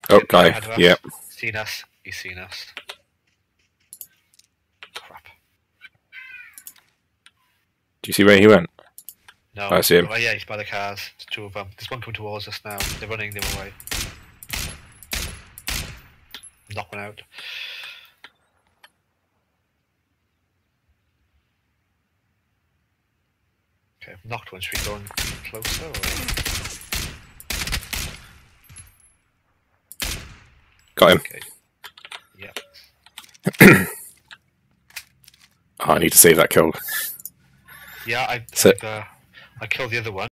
Oh, guy. Yep. Seen us. He's seen us. Crap. Do you see where he went? No. I see him. Oh, yeah, he's by the cars. There's two of them. There's one coming towards us now. They're running the other way. Knock one out. Okay, knocked one. Should we go closer? Or... Got him. Okay. Yeah. Oh, I need to save that kill. Yeah, I killed the other one.